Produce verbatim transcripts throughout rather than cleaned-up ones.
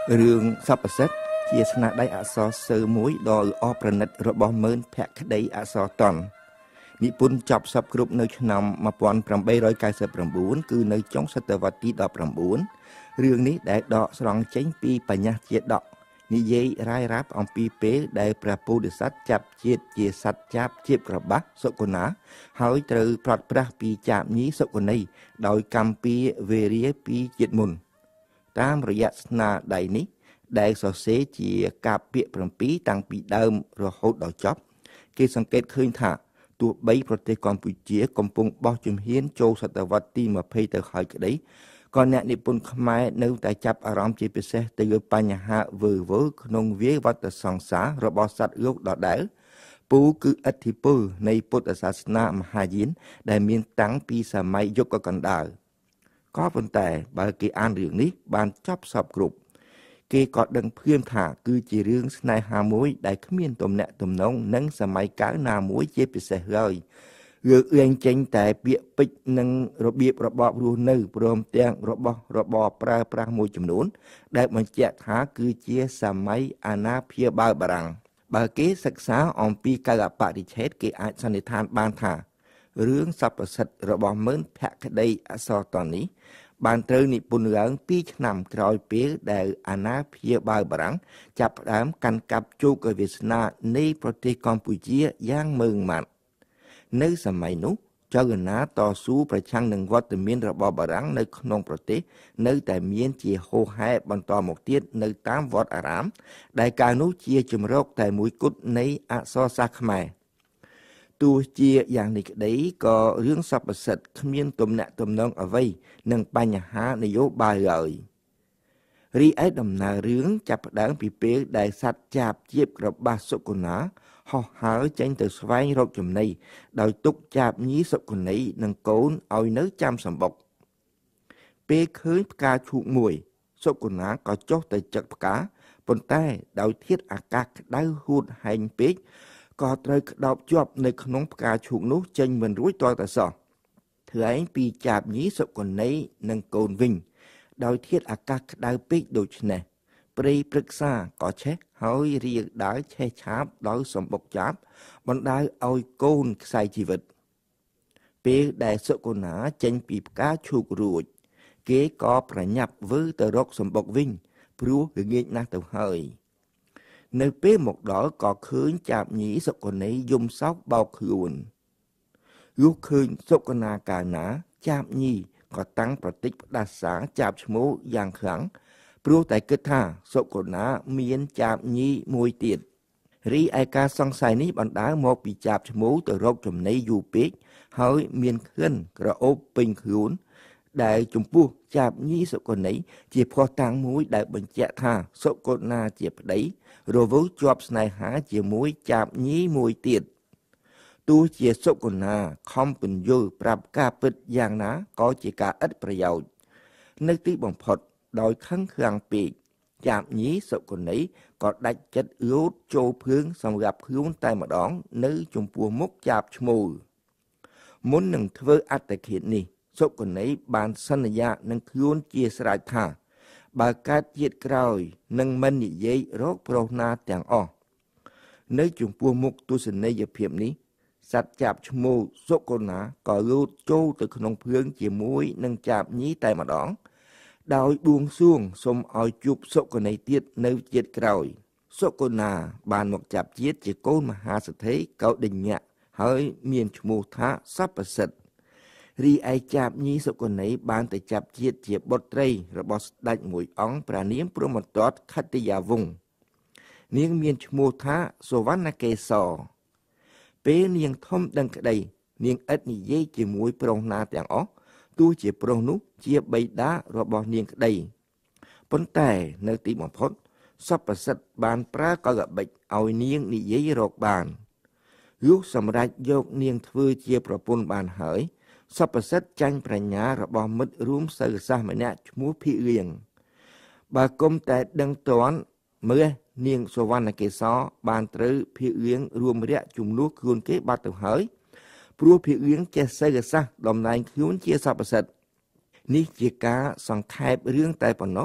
រឿងសពសិទ្ធជាស្នាដៃអក្សរសិល្ប៍មួយដ៏ល្អប្រណិតរបស់មើលភក្តីអក្សរតន់និពន្ធចប់សពគ្រប់នៅឆ្នាំmột nghìn tám trăm chín mươi chínគឺនៅចុងសតវត្សទីដប់ប្រាំបួនរឿងនេះដែលដកស្រង់ចេញពីបញ្ញត្តិជាដកនិយាយរាយរាប់អំពីពេលដែលព្រះពោធិសត្វចាប់ជាតិជាសត្វចាប់ជាបក្របាស់សុគណាហើយត្រូវប្រត់ប្រាស់ពីចាបញីសុគណីដោយកម្មពីវេរាពីជាតិមុនតាមរយៈស្នាដៃនេះដែលសរសេរជាការពាក្យ7តាំងពីដើមរហូតដល់ចប់គេសង្កេតឃើញថាទោះបីប្រទេសកម្ពុជាកំពុងបោះជំហានចូលសតវត្សទីยี่สิบទៅហើយក្តីក៏អ្នកនិពន្ធខ្មែរនៅតែចាប់អារម្មណ៍ជាពិសេសទៅលើបញ្ហាវើវើក្នុងវាយវដ្តសង្សាររបស់សត្វលោកដដែលពូគឺឥទ្ធិពលនៃពុទ្ធសាសនាមហាយានដែលមានតាំងពីសម័យយុគកណ្ដាលក៏ប៉ុន្តែបើគេអានរឿងនេះបានចប់សពគ្រប់គេក៏ដឹងភ្លាមថាគឺជារឿងស្នេហាមួយដែលគ្មានទំនាក់ទំនងនឹងសម័យកាលណាមួយជាពិសេសឡើយរឿងអៀងចេញតែពាក្យពេចន៍និងរបៀបរបបរស់នៅព្រមទាំងរបស់របរប្រើប្រាស់មួយចំនួនដែលបញ្ជាក់ថាគឺជាសម័យអាណាព្យាបាលបារាំងបើគេសិក្សាអំពីកាលបរិច្ឆេទគេអាចសន្និដ្ឋានបានថារឿងសព្វសិទ្ធរបស់មើលភក្តីអក្សរតន់នេះបានត្រូវនិពន្ធឡើងពីរឆ្នាំក្រោយពេលដែលអាណាព្យាបាលបារាំងចាប់ផ្ដើមកាន់កាប់ជោគវាសនានៃប្រទេសកម្ពុជាយ៉ាងម៉ឺងម៉ាត់នៅសម័យនោះចលនាតស៊ូប្រឆាំងនឹងវត្តមានរបស់បារាំងនៅក្នុងប្រទេសនៅតែមានជាហូរហែបន្តមកទៀតនៅតាមវត្តអារាមដែលកាលនោះជាជំរកតែមួយគត់នៃអក្សរសាស្ត្រខ្មែរទោះជាយ៉ាងនេះក្តីក៏រឿងសព្វសិទ្ធគ្មានទំនាក់ទំនងអ្វីនឹងបញ្ហានយោបាយឡើយរីឯដំណើររឿងចាប់ផ្ដើមពីពេលដែលសត្វចាបជាបក្របាស់សុគណាហោះហើរចេញទៅស្វែងរកចំណីដោយទុកចាបញីសុគណីនិងកូនឲ្យនៅចាំសម្បុកពេលឃើញផ្កាឈូកមួយសុគណាក៏ចុះទៅចឹកផ្កាប៉ុន្តែដោយធាតុអាកាសក្តៅហួតហែងពេកក៏ត្រូវក្តោបជាប់នៅក្នុងផ្កាឈូកនោះចេញមិនរួចទាល់តែសោះថ្លែងពីចាបញីសុគណីនិងកូនវិញដោយធាតុអាកាសក្តៅពេកដូច្នេះព្រៃព្រឹក្សាក៏ឆេះហើយរៀងដើរឆេះឆាបដោយសម្បុកចាបបណ្ដាលឲ្យកូនខ្សែជីវិតពេលដែលសុគណាចេញពីផ្កាឈូករួចគេក៏ប្រញាប់វើទៅរកសម្បុកវិញព្រោះល្ងាចណាស់ទៅហើយនៅពេលមកដល់ក៏ឃើញចាបញីសុគណីយំសោកបោកខ្លួនលុះឃើញសុគណាកាលណាចាបញីក៏តាំងប្រតិចផ្ដាសាចាបឈ្មោះយ៉ាងខ្លាំងព្រោះតែគិតថាសុគណាមានចាបញីមួយទៀតរីឯការសង្ស័យនេះបណ្ដាលមកពីចាបឈ្មោះទៅរកចំណីយូរពេកហើយមានក្លិនក្រអូបពេញខ្លួនដែលចំពោះចាបញីសុគណីជាភ័ស្តុតាងមួយដែលបញ្ជាក់ថាសុគណាជាប្តីរវល់ជាប់ស្នេហាជាមួយចាបញីមួយទៀតទោះជាសុគណាខំពន្យល់ប្រាប់ការពិតយ៉ាងណាក៏ជាការឥតប្រយោជន៍នៅទីបំផុតដោយខឹងខ្លាំងពេកចាបញីសុគណីក៏ដាច់ចិត្តលោតចូលភឿងសម្រាប់ខ្លួនតែម្ដងនៅចំពោះមុខចាបឈ្មោលមុននឹងធ្វើអត្តឃាតនេះសុគណីបានសន្យានឹងខ្លួនជាស្រេចថាបើកើតជាតិក្រោយនឹងមិននិយាយរកប្រុសណាទាំងអស់នៅចំពោះមុខទស្សនីយភាពនេះសត្វចាបឈ្មោលសុគណាក៏លោតចូលទៅក្នុងភឿងជាមួយនឹងចាបញីតែម្ដងដោយបួងសួងសូមឲ្យជួបសុគណីទៀតនៅជាតិក្រោយសុគណាបានមកចាប់ជាតិជាកូនមហាសេដ្ឋីកោដិញ្ញៈហើយមានឈ្មោះថាសព្វសិទ្ធរីឯចាបញីសុគណីបានទៅចាប់ជាតិជាបុត្រីរបស់ស្ដេចមួយអង្គព្រះនាមព្រហ្មទត្តខត្តិយាវង្សនាងមានឈ្មោះថាសុវណ្ណកេសរពេលនាងធំដឹងក្តីនាងឥតនិយាយជាមួយប្រុសណាទាំងអស់ទោះជាប្រុសនោះជាបិតារបស់នាងក្តីប៉ុន្តែនៅទីបំផុតសព្វសិទ្ធបានប្រើកលបិចឲ្យនាងនិយាយរកបានលុះសម្រេចយកនាងធ្វើជាប្រពន្ធបានហើយសព្វសិទ្ធចាញ់ប្រាជ្ញារបស់មិត្តរួមសិលសាស្ត្រម្នាក់ឈ្មោះភិរៀងបើគុំតែដឹងតាន់មើលនាងសុវណ្ណកេសរបានត្រូវភិរៀងរួមរយៈជំនួសខ្លួនគេបាត់ទៅហើយព្រោះភិរៀងចេះសិលសាស្ត្រតំណែងខ្លួនជាសព្វសិទ្ធនេះជាការសង្ខេបរឿងតែប៉ុណ្ណោះ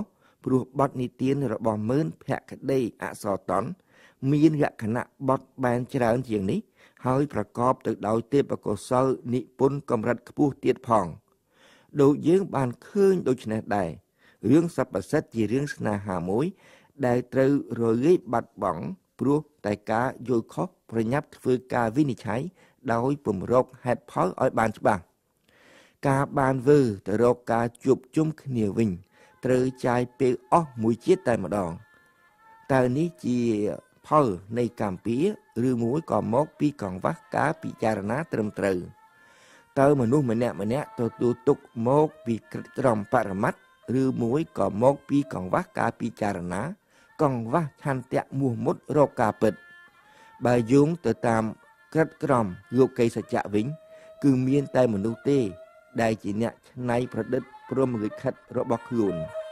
ព្រោះបទនិទានរបស់មើលភក្តីអក្សរតន់មានលក្ខណៈបទបែនច្រើនជាងនេះហើយប្រកបទៅដោយទេពកោសល្យនិពន្ធកម្រិតខ្ពស់ទៀតផងដូចយើងបានឃើញដូច្នេះដែររឿងសព្វសិទ្ធជារឿងស្នេហាមួយដែលត្រូវរលាយបាត់បង់ព្រោះតែការយល់ខុសប្រញាប់ធ្វើការវិនិច្ឆ័យដោយពំរកហេតុផលឲ្យបានច្បាស់ការបានវើទៅរកការជួបជុំគ្នាវិញត្រូវចាយពេលអស់មួយជាតិតែម្ដងតើនេះជាផលនៃកម្មពៀឬមួយក៏មកពីកង្វះការពិចារណាត្រឹមត្រូវតើមនុស្សម្នាក់ម្នាក់ទទួលទុកមកពីក្រិតក្រមបរមត្តឬមួយក៏មកពីកង្វះការពិចារណាកង្វះឆន្ទៈមោះមុតរកការពិតបើយោងទៅតាមក្រិតក្រមលោកីសច្ចៈវិញគឺមានតែមនុស្សទេដែលជាអ្នកច្នៃប្រឌិតព្រហ្មលិខិតរបស់ខ្លួន